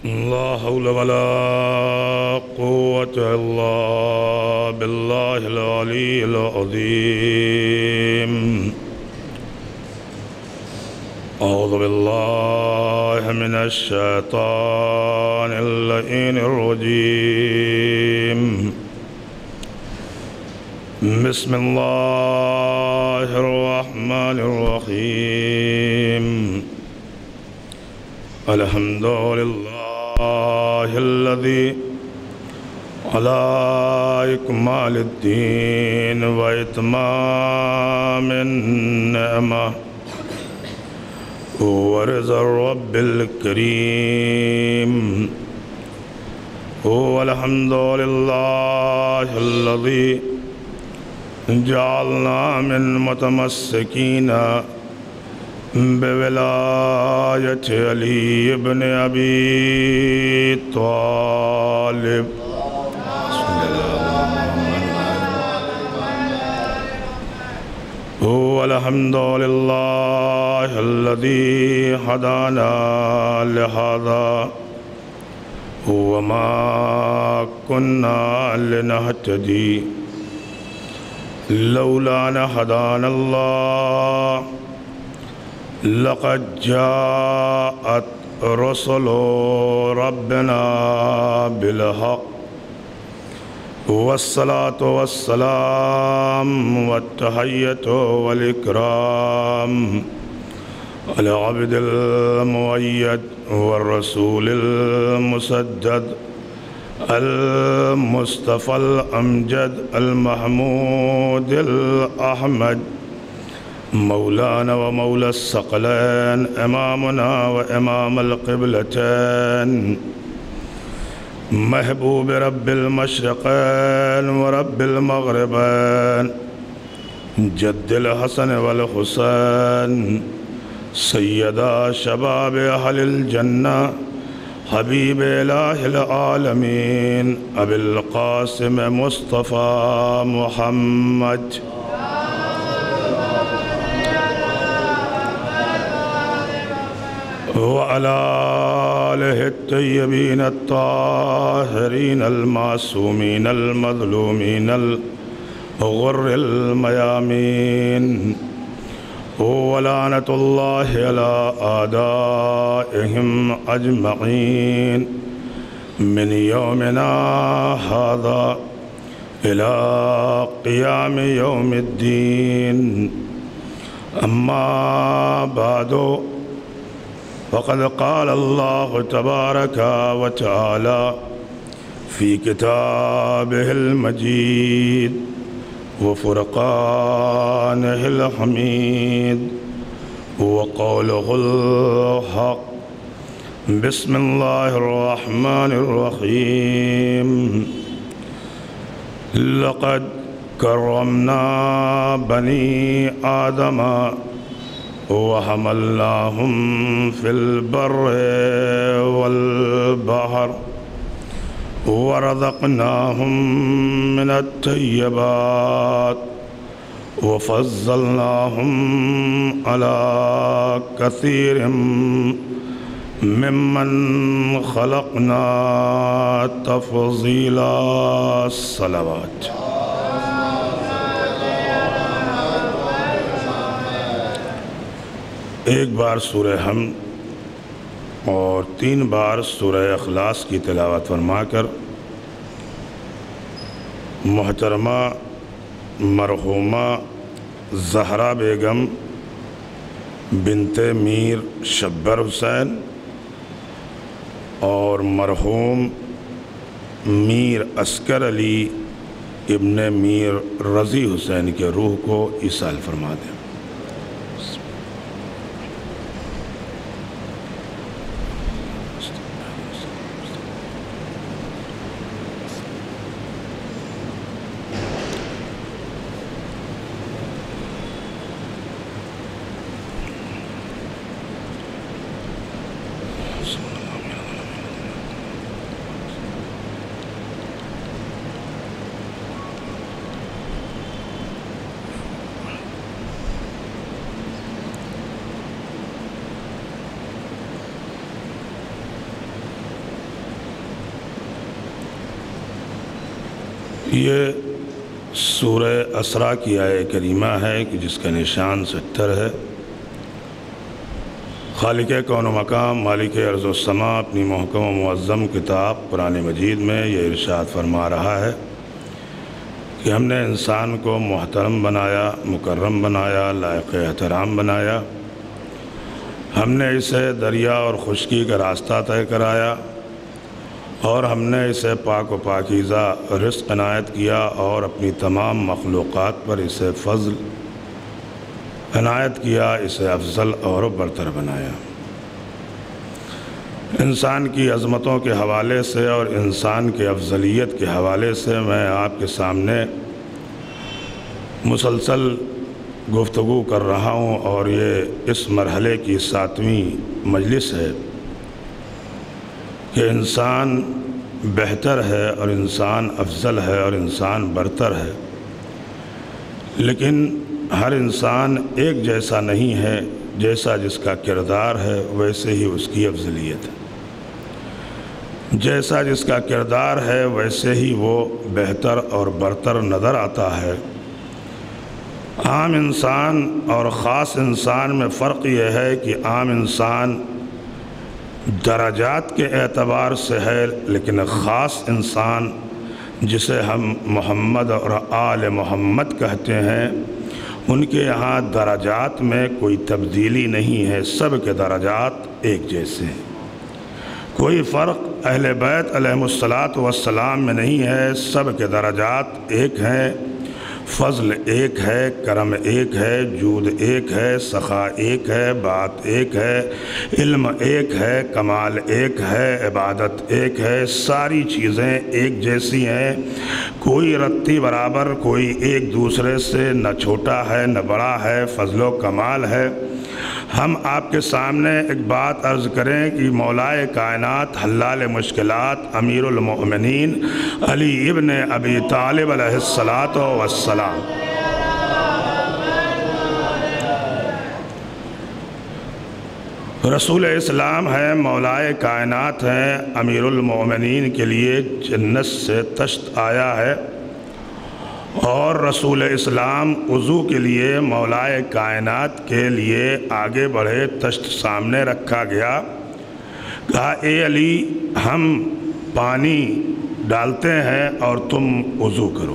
لا حول ولا قوة إلا بالله العلي العظيم. أعوذ بالله من الشيطان اللعين الرجيم. بسم الله الرحمن الرحيم. الحمد لله الذي على إكمال الدين وإتمام النعمة ورضا الرب الكريم. والحمد لله الذي جعلنا من متمسكين بولاية علي بن أبي طالب. والحمد لله الذي هدانا لهذا وما كنا لنهتدي لولا أن هدانا الله. لقد جاءت رسل ربنا بالحق، والصلاة والسلام والتحية والإكرام على عبد المؤيد والرسول المسدد المصطفى الأمجد المحمود الأحمد، مولانا ومولى الثقلين، إمامنا وإمام القبلتين، محبوب رب المشرقين ورب المغربين، جد الحسن والحسين، سيدا شباب أهل الجنة، حبيب إله العالمين، أبي القاسم مصطفى محمد. وعلى آله الطيبين الطاهرين المعصومين المظلومين الغر الميامين. ولعنة الله على أعدائهم أجمعين من يومنا هذا إلى قيام يوم الدين. أما بعد، فقد قال الله تبارك وتعالى في كتابه المجيد وفرقانه الحميد وقوله الحق. بسم الله الرحمن الرحيم. لقد كرمنا بني آدم وحملناهم في البر والبحر ورزقناهم من الطيبات وفضلناهم على كثير ممن خلقنا تفضيلا. الصلوات. ایک بار سورہ حمد اور 3 بار سورہ اخلاص کی تلاوت فرما کر محترمہ مرحومہ زہرا بیگم بنت میر شبر حسین اور مرحوم میر عسکر علی ابن میر رضی حسین کے روح کو ایصال فرما دیں. یہ سورہ اسراء کی آیہ کریمہ ہے کہ جس کا نشان 70 ہے۔ خالق کون و مقام مالک ارض و سما اپنی محکم و معظم کتاب قرآن مجید میں یہ ارشاد فرما رہا ہے کہ ہم نے انسان کو محترم بنایا، مکرم بنایا، لائق احترام بنایا۔ ہم نے اسے دریا اور خشکی کا راستہ طے کرایا، اور ہم نے اسے پاک و پاکیزہ رزق عنایت کیا، اور اپنی تمام مخلوقات پر اسے فضل عنایت کیا، اسے افضل اور برتر بنایا۔ انسان کی عظمتوں کے حوالے سے اور انسان کے افضلیت کے حوالے سے میں آپ کے سامنے مسلسل گفتگو کر رہا ہوں، اور یہ اس مرحلے کی 7ویں مجلس ہے کہ انسان بہتر ہے اور انسان افضل ہے اور انسان برتر ہے، لیکن ہر انسان ایک جیسا نہیں ہے۔ جیسا جس کا کردار ہے ویسے ہی اس کی افضلیت ہے، جیسا جس کا کردار ہے ویسے ہی وہ بہتر اور برتر نظر آتا ہے۔ عام انسان اور خاص انسان میں فرق یہ ہے کہ عام انسان درجات کے اعتبار سے ہے، لیکن خاص انسان جسے ہم محمد اور آل محمد کہتے ہیں، ان کے یہاں درجات میں کوئی تبدیلی نہیں ہے، سب کے درجات ایک جیسے ہیں۔ کوئی فرق اہل بیت علیہم السلام میں نہیں ہے، سب کے درجات ایک ہیں، فضل ایک ہے، کرم ایک ہے، جود ایک ہے، سخا ایک ہے، بات ایک ہے، علم ایک ہے، کمال ایک ہے، عبادت ایک ہے، ساری چیزیں ایک جیسی ہیں۔ کوئی رتی برابر، کوئی ایک دوسرے سے نہ چھوٹا ہے نہ بڑا ہے، فضل و کمال ہے۔ ہم آپ کے سامنے ایک بات عرض کریں کہ مولائے کائنات حلال مشکلات امیر المؤمنین علی ابن ابی طالب علیہ السلام رسول اسلام ہے، مولائے کائنات ہیں، امیر المؤمنین کے لیے جنت سے تشت آیا ہے، اور رسول اسلام وضو کے لیے مولائے کائنات کے لیے آگے بڑھے، تشت سامنے رکھا گیا، کہا اے علی ہم پانی ڈالتے ہیں اور تم وضو کرو۔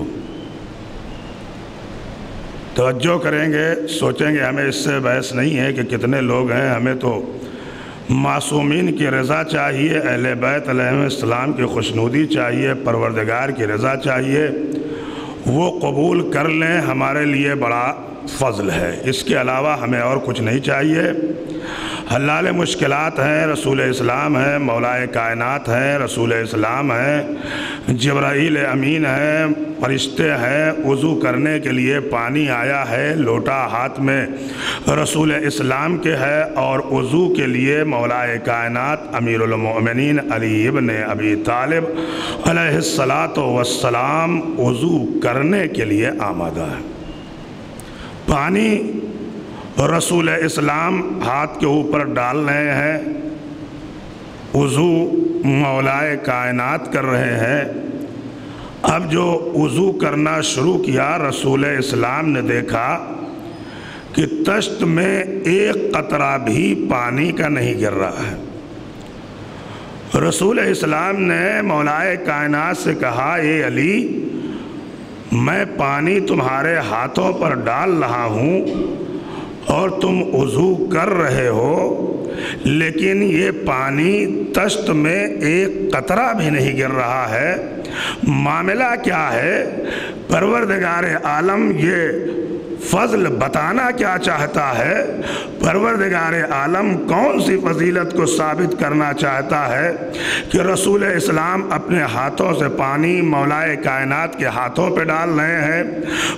توجہ کریں گے، سوچیں گے ہمیں اس سے بحث نہیں ہے کہ کتنے لوگ ہیں، ہمیں تو معصومین کی رضا چاہیے، اہل بیت علیہ السلام کی خوشنودی چاہیے، پروردگار کی رضا چاہیے، وہ قبول کر لیں ہمارے لیے بڑا فضل ہے، اس کے علاوہ ہمیں اور کچھ نہیں چاہیے۔ حلال مشکلات ہیں، رسول اسلام ہیں، مولائے کائنات ہیں، رسول اسلام ہیں، جبرائیل امین ہیں، فرشتے ہیں، وضو کرنے کے لیے پانی آیا ہے، لوٹا ہاتھ میں رسول اسلام کے ہے، اور وضو کے لیے مولائے کائنات امیر المؤمنین علی ابن ابی طالب علیہ السلام وضو کرنے کے لیے آمادہ ہے۔ پانی رسول اسلام ہاتھ کے اوپر ڈال رہے ہیں، وضو مولائے کائنات کر رہے ہیں۔ اب جو وضو کرنا شروع کیا، رسول اسلام نے دیکھا کہ تشت میں ایک قطرہ بھی پانی کا نہیں گر رہا ہے۔ رسول اسلام نے مولائے کائنات سے کہا اے علی میں پانی تمہارے ہاتھوں پر ڈال رہا ہوں اور تم وضو کر رہے ہو، لیکن یہ پانی تشت میں ایک قطرہ بھی نہیں گر رہا ہے، معاملہ کیا ہے؟ پروردگار عالم یہ فضل بتانا کیا چاہتا ہے؟ پروردگار عالم کون سی فضیلت کو ثابت کرنا چاہتا ہے کہ رسول اسلام اپنے ہاتھوں سے پانی مولائے کائنات کے ہاتھوں پہ ڈال رہے ہیں؟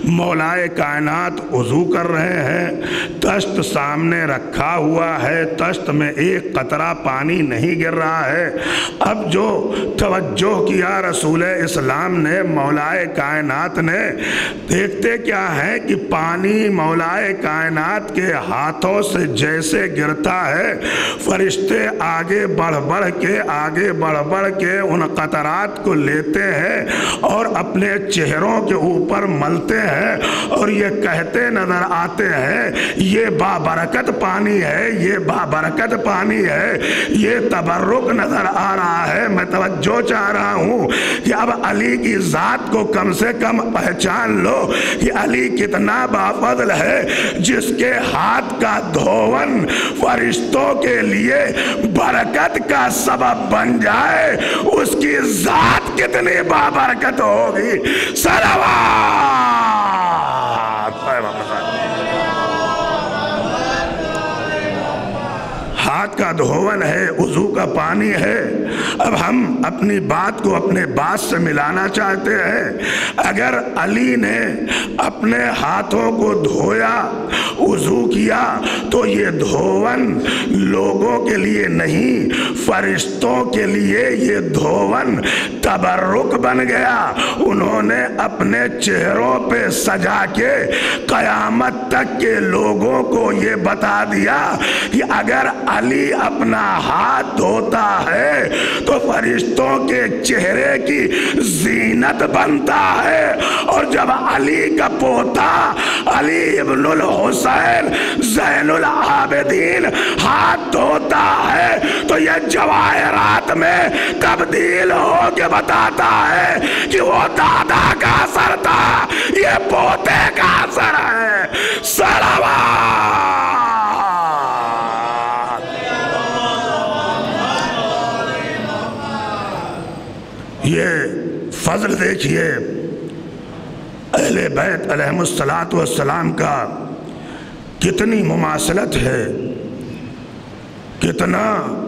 مولائے کائنات وضو کر رہے ہیں، طشت سامنے رکھا ہوا ہے، طشت میں ایک قطرہ پانی نہیں گر رہا ہے۔ اب جو توجہ کیا رسول اسلام نے، مولائے کائنات نے، دیکھتے کیا ہے کہ پانی مولائے کائنات کے ہاتھوں سے جیسے گرتا ہے، فرشتے آگے بڑھ بڑھ کے ان قطرات کو لیتے ہیں اور اپنے چہروں کے اوپر ملتے ہیں اور یہ کہتے نظر آتے ہیں یہ بابرکت پانی ہے، یہ بابرکت پانی ہے، یہ تبرک نظر آ رہا ہے۔ میں توجہ چاہ رہا ہوں کہ اب علی کی ذات کو کم سے کم پہچان لو کہ علی کتنا بافضل ہے، جس کے ہاتھ کا دھون فرشتوں کے لیے برکت کا سبب بن جائے، اس کی ذات کتنی بابرکت ہوگی۔ صلوات۔ ہاتھ کا دھون ہے، وضو کا پانی ہے۔ اب ہم اپنی بات کو اپنے بات سے ملانا چاہتے ہیں۔ اگر علی نے اپنے ہاتھوں کو دھویا، وضو کیا، تو یہ دھون لوگوں کے لیے نہیں، فرشتوں کے لیے یہ دھون تبرک بن گیا۔ انہوں نے اپنے چہروں پہ سجا کے قیامت تک کے لوگوں کو یہ بتا دیا کہ اگر علی اپنا ہاتھ دھوتا ہے تو فرشتوں کے چہرے کی زینت بنتا ہے، اور جب علی کا پوتا علی ابن الحسین زین العابدین ہاتھ دھوتا ہے تو یہ جواہرات میں تبدیل ہو کے بتاتا ہے کہ وہ دادا کا اثر تھا، یہ پوتے کا اثر ہے۔ صلوات۔ یہ فضل دیکھیے اہل بیت علیہم السلام کا، کتنی مماثلت ہے، کتنا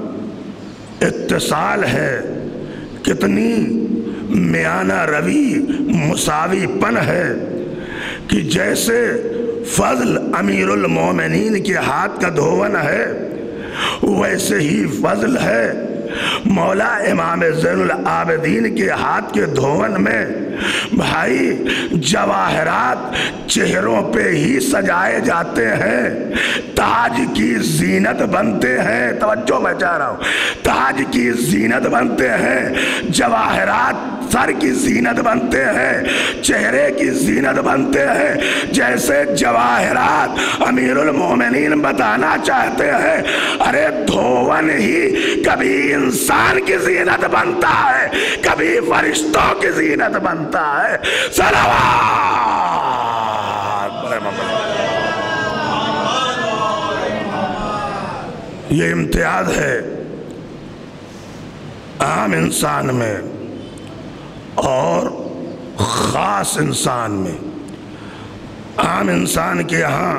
اتصال ہے، کتنی میانہ روی مساوی پن ہے کہ جیسے فضل امیر المومنین کے ہاتھ کا دھون ہے، ویسے ہی فضل ہے مولا امام زین العابدین کے ہاتھ کے دھون میں۔ بھائی جواہرات چہروں پہ ہی سجائے جاتے ہیں، تاج کی زینت بنتے ہیں۔ توجہ میں چاہ رہا ہوں، تاج کی زینت بنتے ہیں، جواہرات سر کی زینت بنتے ہیں، چہرے کی زینت بنتے ہیں۔ جیسے جواہرات امیر المومنین بتانا چاہتے ہیں، ارے دھون ہی کبھی انسان کی زینت بنتا ہے، کبھی فرشتوں کی زینت بنتا ہے۔ صلوات۔ یہ امتیاز ہے عام انسان میں اور خاص انسان میں۔ عام انسان کے یہاں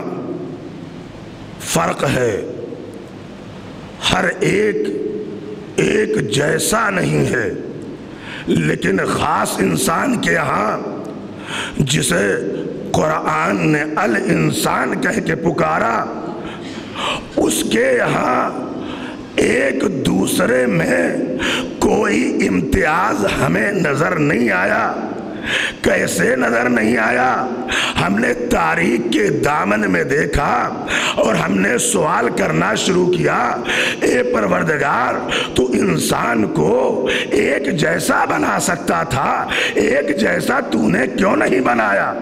فرق ہے، ہر ایک جیسا نہیں ہے، لیکن خاص انسان کے یہاں جسے قرآن نے الانسان کہہ کے پکارا، اس کے یہاں ایک دوسرے میں کوئی امتیاز ہمیں نظر نہیں آیا۔ کیسے نظر نہیں آیا؟ ہم نے تاریخ کے دامن میں دیکھا اور ہم نے سوال کرنا شروع کیا، اے پروردگار تو انسان کو ایک جیسا بنا سکتا تھا، ایک جیسا تو نے کیوں نہیں بنایا؟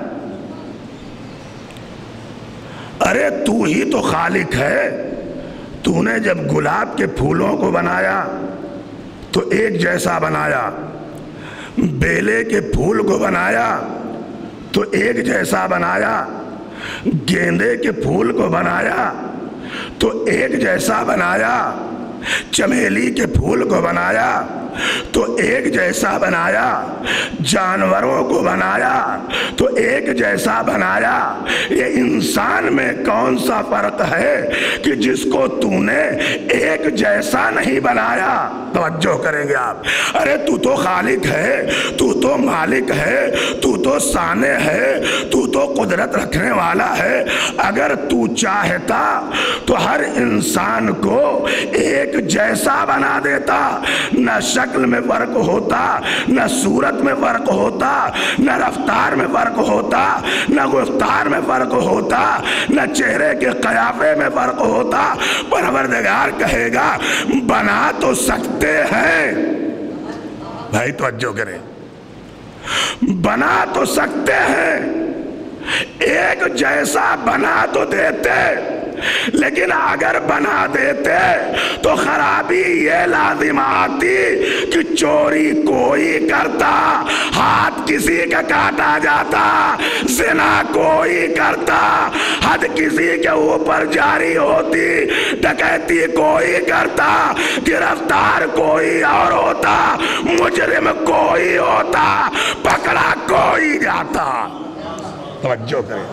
ارے تو ہی تو خالق ہے، تو نے جب گلاب کے پھولوں کو بنایا تو ایک جیسا بنایا، بیلے کے پھول کو بنایا تو ایک جیسا بنایا، گیندے کے پھول کو بنایا تو ایک جیسا بنایا، چمیلی کے پھول کو بنایا تو ایک جیسا بنایا، جانوروں کو بنایا تو ایک جیسا بنایا۔ یہ انسان میں کون سا فرق ہے کہ جس کو تو نے ایک جیسا نہیں بنایا؟ توجہ کریں گے آپ۔ ارے تو تو خالق ہے، تو تو مالک ہے، تو تو صانع ہے، تو تو قدرت رکھنے والا ہے، اگر تو چاہتا تو ہر انسان کو ایک جیسا بنا دیتا، نہ شکل میں فرق ہوتا، نہ صورت میں فرق ہوتا، نہ رفتار میں فرق ہوتا، نہ گفتار میں فرق ہوتا، نہ چہرے کے قیافے میں فرق ہوتا۔ پروردگار کہے گا بنا تو سکتے ہیں، بھائی توجہ کریں، بنا تو سکتے ہیں، ایک جیسا بنا تو دیتے، لیکن اگر بنا دیتے تو خرابی یہ لازم آتی کہ چوری کوئی کرتا، ہاتھ کسی کا کاٹا جاتا، زنا کوئی کرتا، حد کسی کے اوپر جاری ہوتی، ڈکیتی کوئی کرتا، گرفتار کوئی اور ہوتا، مجرم کوئی ہوتا، پکڑا کوئی جاتا۔ توجہ کریں،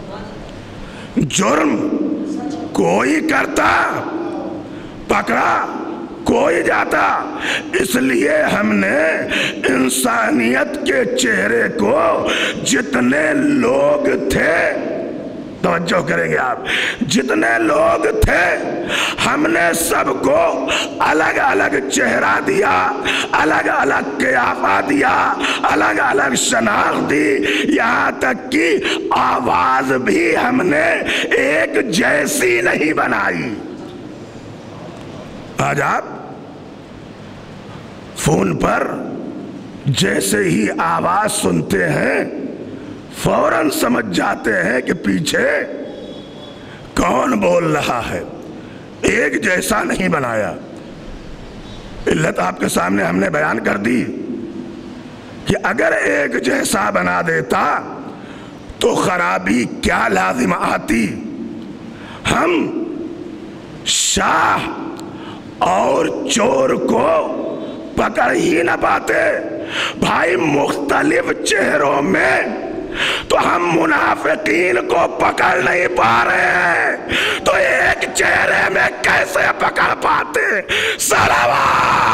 جرم کوئی کرتا، پکڑا کوئی جاتا۔ اس لیے ہم نے انسانیت کے چہرے کو جتنے لوگ تھے، توجہ کریں گے آپ، جتنے لوگ تھے ہم نے سب کو الگ الگ چہرہ دیا، الگ الگ قیافہ دیا، الگ الگ شناخت دی، یہاں تک کہ آواز بھی ہم نے ایک جیسی نہیں بنائی۔ آج آپ فون پر جیسے ہی آواز سنتے ہیں فوراً سمجھ جاتے ہیں کہ پیچھے کون بول رہا ہے، ایک جیسا نہیں بنایا۔ علت آپ کے سامنے ہم نے بیان کر دی کہ اگر ایک جیسا بنا دیتا تو خرابی کیا لازم آتی، ہم شاہ اور چور کو پکڑ ہی نہ پاتے۔ بھائی مختلف چہروں میں تو ہم منافقین کو پکڑ نہیں پا رہے ہیں، تو ایک چہرے میں کیسے پکڑ پاتے؟ صلوات!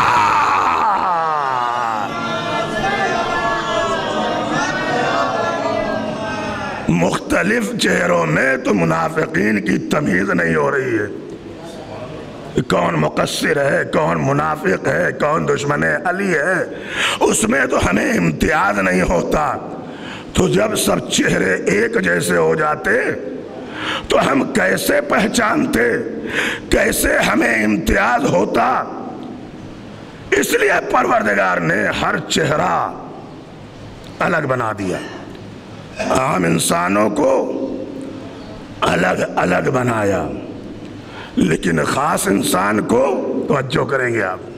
مختلف چہروں میں تو منافقین کی تمیز نہیں ہو رہی ہے، کون مقصر ہے، کون منافق ہے، کون دشمن علی ہے، اس میں تو ہمیں امتیاز نہیں ہوتا۔ تو جب سب چہرے ایک جیسے ہو جاتے تو ہم کیسے پہچانتے، کیسے ہمیں امتیاز ہوتا؟ اس لیے پروردگار نے ہر چہرہ الگ بنا دیا، عام انسانوں کو الگ الگ بنایا، لیکن خاص انسان کو، توجہ کریں گے آپ،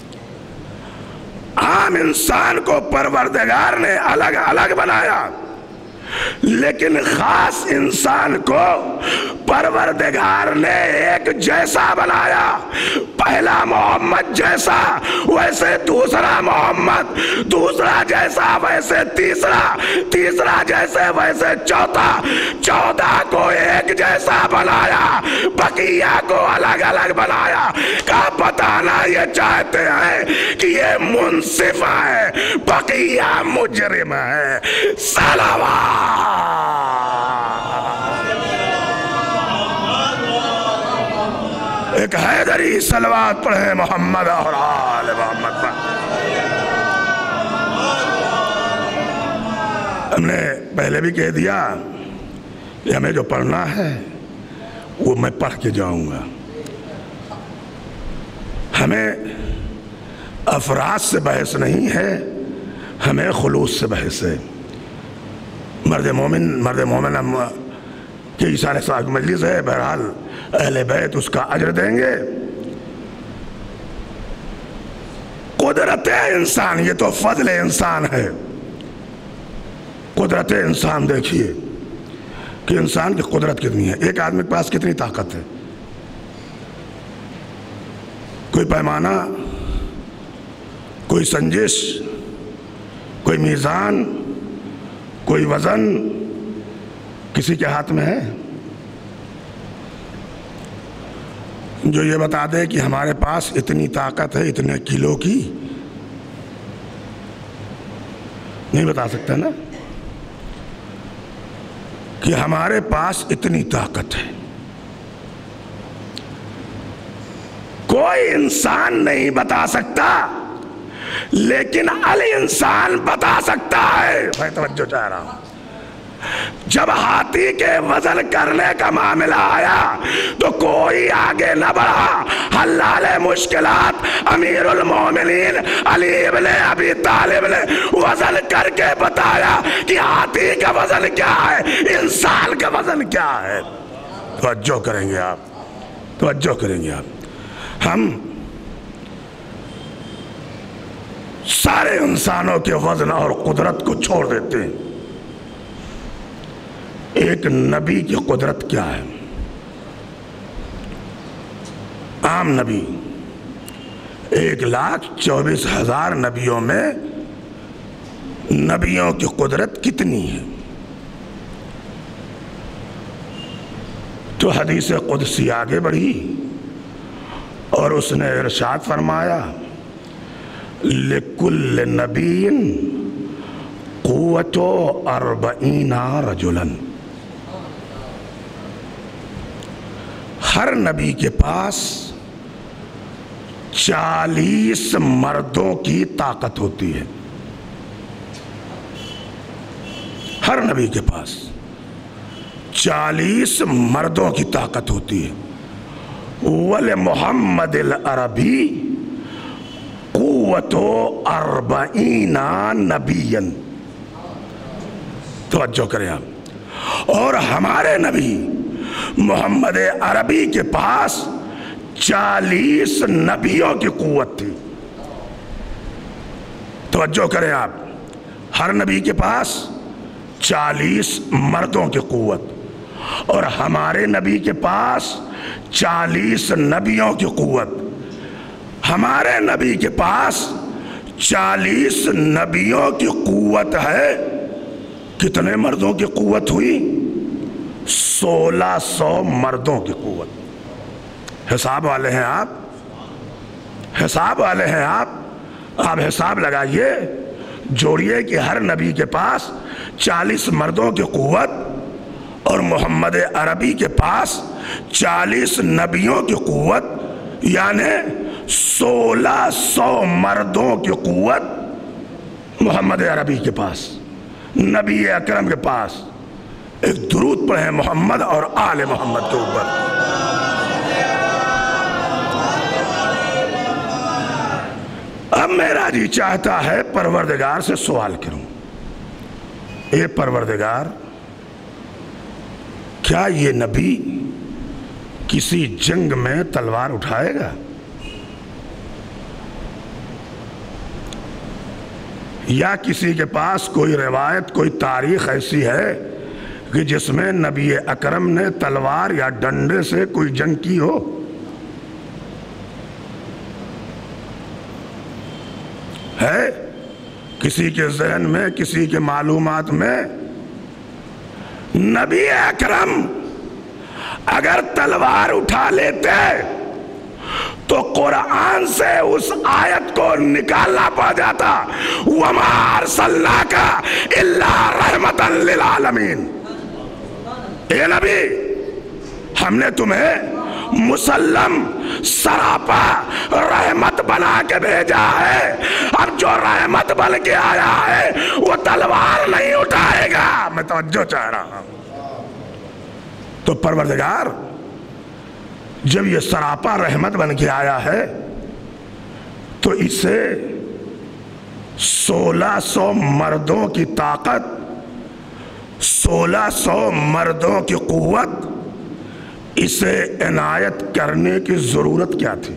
عام انسان کو پروردگار نے الگ الگ بنایا، لیکن خاص انسان کو پروردگار نے ایک جیسا بنایا۔ پہلا محمد جیسا ویسے دوسرا محمد، دوسرا جیسا ویسے تیسرا، تیسرا جیسے ویسے چوتھا، 14 کو ایک جیسا بنایا، بقیہ کو الگ الگ بنایا۔ کہا بتانا یہ چاہتے ہیں کہ یہ منصف ہے، بقیہ مجرم ہے۔ صلوات! ایک حیدری صلوات پڑھیں محمد اور آل محمد پر۔ ہم نے پہلے بھی کہہ دیا کہ ہمیں جو پڑھنا ہے وہ میں پڑھ کے جاؤں گا، ہمیں افراد سے بحث نہیں ہے، ہمیں خلوص سے بحث ہے۔ مرد مومن کہ عیسیٰ علیہ السلام کی مجلس ہے، بہرحال اہل بیت اس کا اجر دیں گے۔ قدرت انسان، یہ تو فضل انسان ہے۔ قدرت انسان دیکھیے کہ انسان کی قدرت کتنی ہے، ایک آدمی کے پاس کتنی طاقت ہے۔ کوئی پیمانہ، کوئی سنجش، کوئی میزان، کوئی وزن کسی کے ہاتھ میں ہے جو یہ بتا دے کہ ہمارے پاس اتنی طاقت ہے اتنے کلو کی؟ نہیں بتا سکتا نا۔ کہ ہمارے پاس اتنی طاقت ہے، کوئی انسان نہیں بتا سکتا، لیکن الانسان بتا سکتا ہے۔ میں توجہ چاہ رہا ہوں، جب ہاتھی کے وزن کرنے کا معاملہ آیا تو کوئی آگے نہ بڑھا، حلال مشکلات امیر المومنین علی ابن ابی طالب نے وزن کر کے بتایا کہ ہاتھی کا وزن کیا ہے، انسان کا وزن کیا ہے۔ توجہ کریں گے آپ، توجہ کریں گے آپ۔ ہم سارے انسانوں کے وزن اور قدرت کو چھوڑ دیتے ہیں، ایک نبی کی قدرت کیا ہے؟ عام نبی 1,24,000 نبیوں میں نبیوں کی قدرت کتنی ہے؟ تو حدیث قدسی آگے بڑھی اور اس نے ارشاد فرمایا لِكُلِّ نَبِيٍّ قُوَّةُ 40 رَجُلًا، ہر نبی کے پاس 40 مردوں کی طاقت ہوتی ہے، ہر نبی کے پاس 40 مردوں کی طاقت ہوتی ہے۔ وَلِمُحَمَّدِ الْعَرَبِي قُوَّةُ 40 نبیًّا، توجہ کریں آپ، اور ہمارے نبی محمد عربی کے پاس 40 نبیوں کی قوت تھی۔ توجہ کریں آپ، ہر نبی کے پاس 40 مردوں کی قوت، اور ہمارے نبی کے پاس 40 نبیوں کی قوت۔ ہمارے نبی کے پاس 40 نبیوں کی قوت ہے، کتنے مردوں کی قوت ہوئی؟ 1600 مردوں کی قوت۔ حساب والے ہیں آپ، حساب والے ہیں آپ حساب لگائیے، جوڑیے کہ ہر نبی کے پاس 40 مردوں کی قوت اور محمد عربی کے پاس 40 نبیوں کی قوت، یعنی 1600 مردوں کی قوت محمد عربی کے پاس، نبی اکرم کے پاس۔ ایک درود پڑھیں محمد اور آل محمد کے اوپر۔ اب میرا جی چاہتا ہے پروردگار سے سوال کروں، اے پروردگار، کیا یہ نبی کسی جنگ میں تلوار اٹھائے گا؟ یا کسی کے پاس کوئی روایت، کوئی تاریخ ایسی ہے کہ جس میں نبی اکرم نے تلوار یا ڈنڈے سے کوئی جنگ کی ہو؟ ہے کسی کے ذہن میں، کسی کے معلومات میں؟ نبی اکرم اگر تلوار اٹھا لیتے تو قرآن سے اس آیت کو نکالنا پڑ جاتا، وَمَا أَرْسَلْنَاكَ إِلَّا رَحْمَةً لِلْعَالَمِينَ۔ اے نبی، ہم نے تمہیں مسلم سراپا رحمت بنا کے بھیجا ہے، اب جو رحمت بن کے آیا ہے وہ تلوار نہیں اٹھائے گا۔ میں توجہ چاہ رہا ہوں۔ تو پروردگار، جب یہ سراپا رحمت بن کے آیا ہے تو اسے 1600 مردوں کی طاقت، 1600 مردوں کی قوت، اسے عنایت کرنے کی ضرورت کیا تھی؟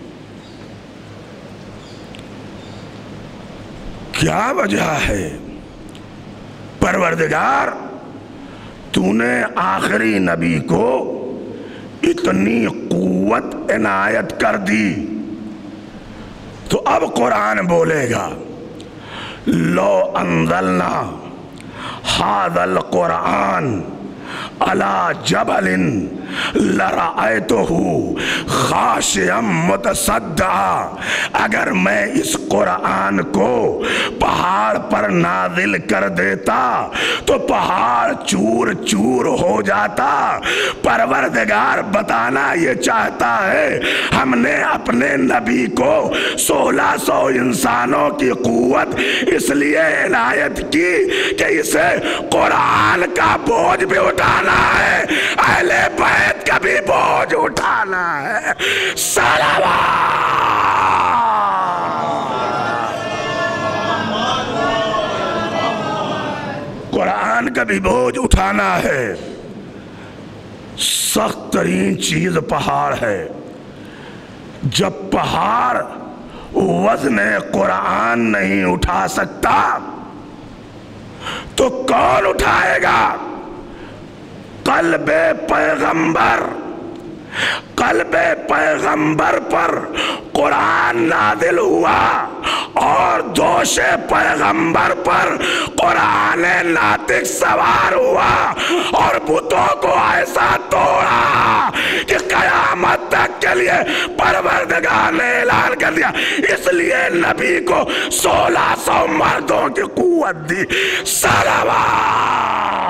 کیا وجہ ہے؟ پروردگار، تو نے آخری نبی کو اتنی قوت عنایت کر دی، تو اب قرآن بولے گا لو انزلنا هذا القرآن على جبل لرأیتہ خاشعا متصدعا، اگر میں اس قرآن کو پہاڑ پر نازل کر دیتا تو پہاڑ چور چور ہو جاتا۔ پروردگار بتانا یہ چاہتا ہے ہم نے اپنے نبی کو 1600 انسانوں کی قوت اس لیے عنایت کی کہ اسے قرآن کا بوجھ بھی اٹھانا ہے، اہل بیت کا بھی بوجھ اٹھانا ہے۔ صلوات۔ قرآن کا بھی بوجھ اٹھانا ہے۔ سخت ترین چیز پہاڑ ہے۔ جب پہاڑ وزن قرآن نہیں اٹھا سکتا تو کون اٹھائے گا؟ قلب پیغمبر، قلب پیغمبر پر قرآن نازل ہوا اور دوش پیغمبر پر قرآن ناطق سوار ہوا اور بتوں کو ایسا توڑا کہ قیامت تک کے لیے پروردگار نے اعلان کر دیا، اس لیے نبی کو 1600 مردوں کی قوت دی۔ صلوات۔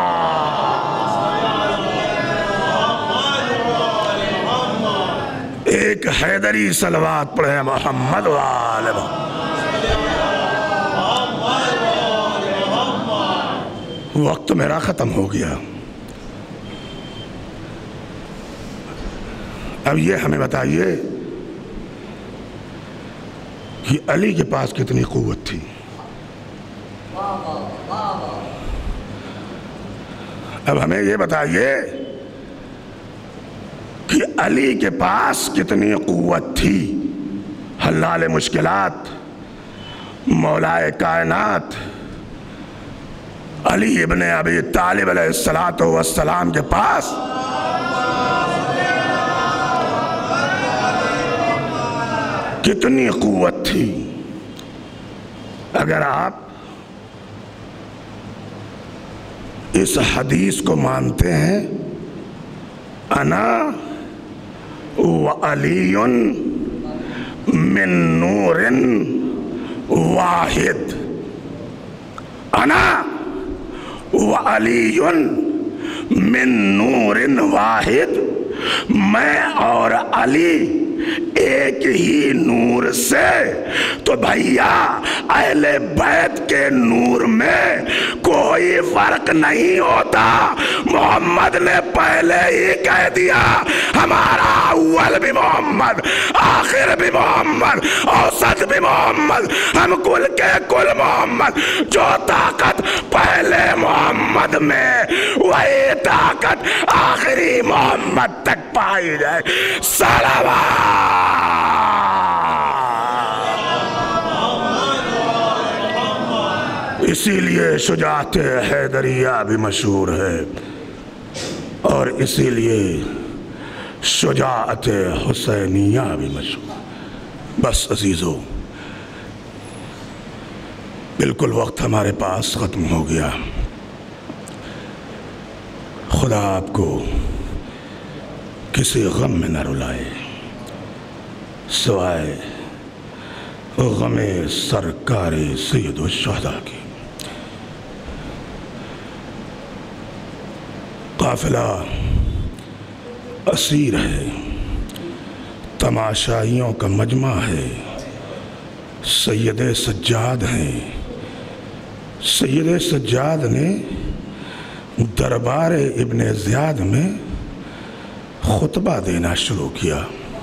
ایک حیدری صلوات پڑھے محمد وآلہ محمد۔ وقت میرا ختم ہو گیا۔ اب یہ ہمیں بتائیے کہ علی کے پاس کتنی قوت تھی؟ اب ہمیں یہ بتائیے کہ علی کے پاس کتنی قوت تھی؟ حلال مشکلات، مولائے کائنات علی ابن ابی طالب علیہ السلام کے پاس کتنی قوت تھی؟ اگر آپ اس حدیث کو مانتے ہیں، انا وعلی من نور واحد، انا وعلی من نور واحد، میں اور علی ایک ہی نور سے، تو بھیا اہل بیت کے نور میں کوئی فرق نہیں ہوتا۔ محمد نے پہلے ہی کہہ دیا ہمارا اول بھی محمد، آخر بھی محمد، اوسط بھی محمد، ہم کل کے کل محمد۔ جو طاقت پہلے محمد میں وہی طاقت آخری محمد تک پائی جائے۔ صلوات۔ اسی لیے شجاعت حیدریہ بھی مشہور ہے اور اسی لیے شجاعت حسینیہ بھی مشہور۔ بس عزیزو، بالکل وقت ہمارے پاس ختم ہو گیا۔ خدا آپ کو کسی غم میں نہ رلائے سوائے غم سرکار سید الشہداء کی۔ قافلہ اسیر ہے، تماشائیوں کا مجمع ہے، سید سجاد ہیں۔ سید سجاد نے دربار ابن زیاد میں خطبہ دینا شروع کیا۔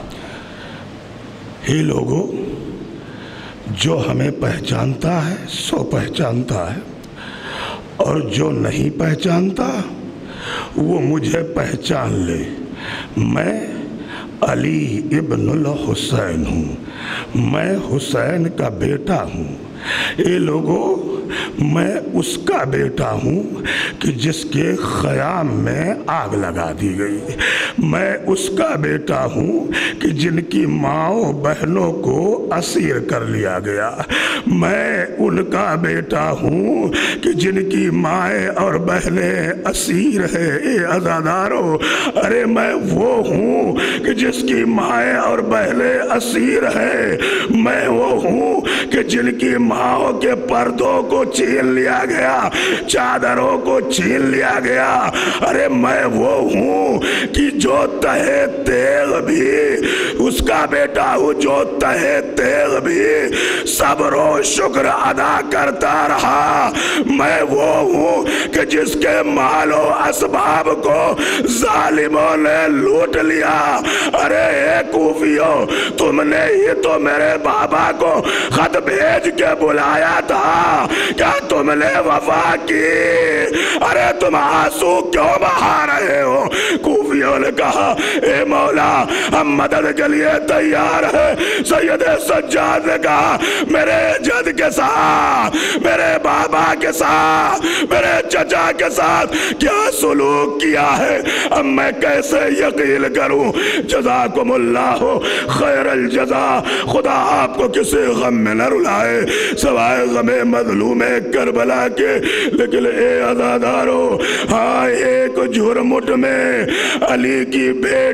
ہی لوگوں، جو ہمیں پہچانتا ہے سو پہچانتا ہے، اور جو نہیں پہچانتا وہ مجھے پہچان لے۔ میں علی ابن الحسین ہوں، میں حسین کا بیٹا ہوں۔ اے لوگوں، میں اس کا بیٹا ہوں کہ جس کے خیام میں آگ لگا دی گئی، میں اس کا بیٹا ہوں کہ جن کی ماؤں بہنوں کو اسیر کر لیا گیا، میں ان کا بیٹا ہوں کہ جن کی مائیں اور بہنیں اسیر ہیں۔ اے عزادارو، ارے میں وہ ہوں کہ جس کی مائیں اور بہنیں اسیر ہیں، میں وہ ہوں کہ جن کی ماؤں کے پردوں کو چھین لیا گیا، چادروں کو چھین لیا گیا۔ ارے میں وہ ہوں کہ جو تہے تیغ بھی اس کا بیٹا ہوں، جو تہے تیغ بھی صبر و شکر ادا کرتا رہا۔ میں وہ ہوں کہ جس کے مال و اسباب کو ظالموں نے لوٹ لیا۔ ارے اے کوفیوں، تم نے ہی تو میرے بابا کو خط بھیج کے بلایا تھا، کیا تم نے وفا کی؟ ارے تم آنسو کیوں بہا رہے ہو؟ کوفیوں نے کہا اے مولا ہم مدد کے لیے تیار ہیں۔ سید سجاد نے کہا میرے جد کے ساتھ، میرے بابا کے ساتھ، میرے چچا کے ساتھ کیا سلوک کیا ہے، اب میں کیسے یقین کروں؟ جزاکم اللہ خیر الجزا، خدا آپ کو کسی غم میں نہ رلائے سوائے غم مظلوم کربلا کے۔ لیکن اے عزادارو، ہاں ایک جھرمٹ میں علی کی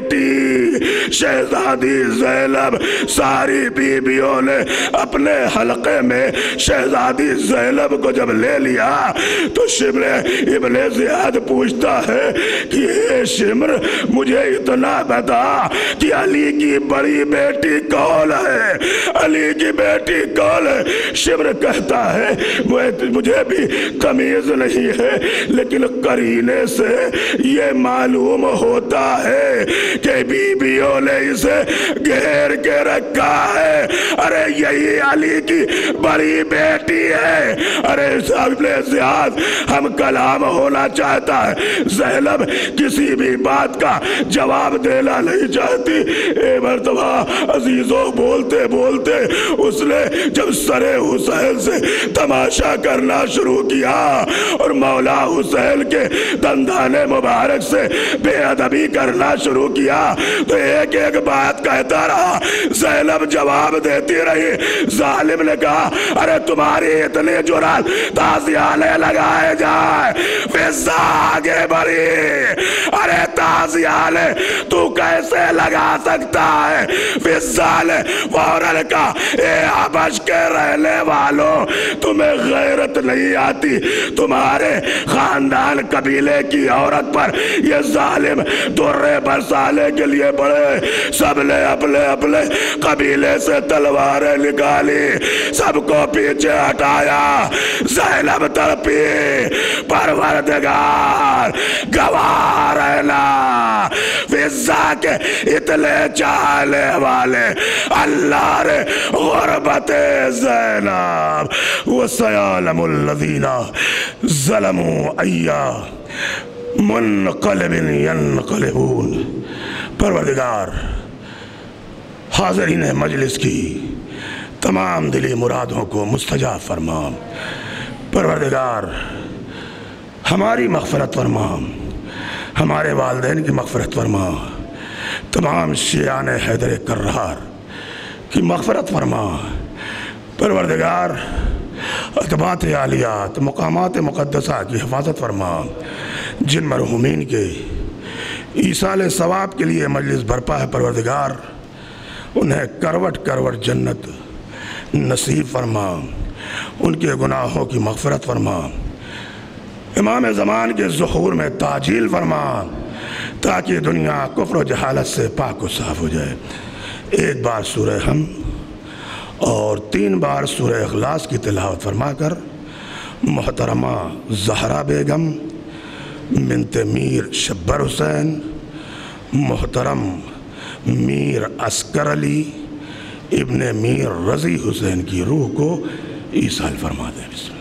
بیٹی شہزادی زینب، ساری بیویوں نے اپنے حلقے میں شہزادی زینب کو جب لے لیا تو شمر ابن زیاد پوچھتا ہے کہ اے شمر مجھے اتنا بتا کہ علی کی بڑی بیٹی کون ہے، علی کی بیٹی کون ہے؟ شمر کہتا ہے مجھے بھی تمیز نہیں ہے، لیکن قرینے سے یہ معلوم ہوتا ہے کہ بیویوں نے اسے گھیر کے رکھا ہے۔ ارے یہی علی کی بڑی بیٹی ہے۔ ارے ابن زیاد ہم کلام ہونا چاہتا ہے، زینب کسی بھی بات کا جواب دینا نہیں چاہتی۔ اے مرتبہ عزیزوں، بولتے بولتے اس نے جب سر حسین سے تماشا کرنا شروع کیا اور مولا حسین کے دندان مبارک سے بے ادبی کرنا شروع کیا تو ایک ایک بات کہتا رہا، زینب جواب دیتی رہی۔ ظالم نے کہا ارے تمہاری اتنی جرات، تازیانے لگائے جائے، فضا آگے بڑھی۔ ارے تازیانے تو کیسے لگا سکتا ہے؟ فضا نے فوراً کہا اے حبش کے رہنے والوں، تمہیں غیرت نہیں آتی؟ تمہارے خاندان قبیلے کی عورت پر یہ ظالم درے برسانے کے لیے بڑے، سب نے اپنے اپنے قبیلے سے تلواریں نکالی، سب کو پیچھے ہٹایا۔ زینب تڑپی، پروردگار گواہ رہنا، فضا کے اتنے چاہنے والے اللہ نے غربت زینب وَسَيَعْلَمُ الَّذِينَ ظَلَمُوا أَيَّ منقلب ينقلبون۔ پروردگار حاضرین مجلس کی تمام دلی مرادوں کو مستجاب فرما۔ پروردگار ہماری مغفرت فرما، ہمارے والدین کی مغفرت فرما، تمام شیعان حیدر کرار کی مغفرت فرما۔ پروردگار اتباعت عالیات، مقامات مقدسہ کی حفاظت فرما۔ جن مرحومین کے ایصال ثواب کے لیے مجلس برپا ہے پروردگار، انہیں کروٹ کروٹ جنت نصیب فرما، ان کے گناہوں کی مغفرت فرما، امام زمان کے ظہور میں تاجیل فرما تاکہ دنیا کفر و جہالت سے پاک و صاف ہو جائے۔ ایک بار سورہ حمد اور 3 بار سورہ اخلاص کی تلاوت فرما کر محترمہ زہرا بیگم بنت میر شبر حسین، محترم میر عسکر علی ابن میر رضی حسین کی روح کو ایصال فرما دیں۔